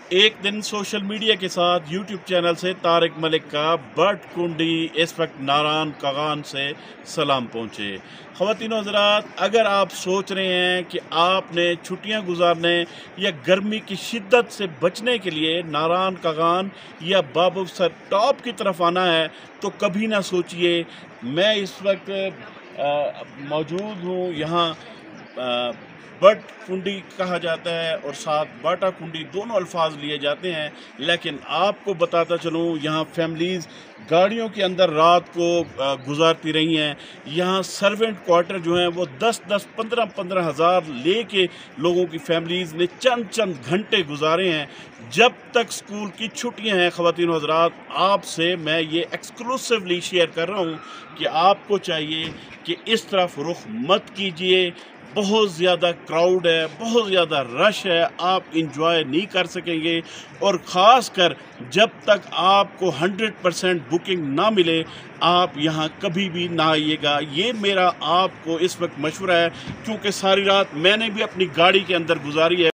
एक दिन social media के साथ यूट्यूब चैनल से तारिक मलिक का बट कुंडी इस वक्त नारान कगान से सलाम पहुँचे। ख़वातीनो हज़रात, अगर आप सोच रहे हैं कि आपने छुट्टियां गुजारने या गर्मी की शिद्दत से बचने के लिए नारान कगान या बाबू सर टॉप की तरफ आना है तो कभी ना सोचिए। मैं इस वक्त मौजूद हूँ यहाँ बट कुंडी कहा जाता है और साथ बाटा कुंडी दोनों अल्फाज लिए जाते हैं, लेकिन आपको बताता चलूँ यहाँ फैमिलीज़ गाड़ियों के अंदर रात को गुजारती रही हैं। यहाँ सर्वेंट क्वार्टर जो हैं वो 10-10, 15-15 हज़ार ले के लोगों की फैमिलीज़ ने चंद घंटे गुजारे हैं जब तक स्कूल की छुट्टियां हैं। ख़वातीन हज़रात, आपसे मैं ये एक्सक्लूसिवली शेयर कर रहा हूँ कि आपको चाहिए कि इस तरफ रुख मत कीजिए। बहुत ज़्यादा क्राउड है, बहुत ज़्यादा रश है, आप इंजॉय नहीं कर सकेंगे। और ख़ास कर जब तक आपको 100% बुकिंग ना मिले आप यहाँ कभी भी ना आइएगा। ये मेरा आपको इस वक्त मशवरा है, क्योंकि सारी रात मैंने भी अपनी गाड़ी के अंदर गुजारी है।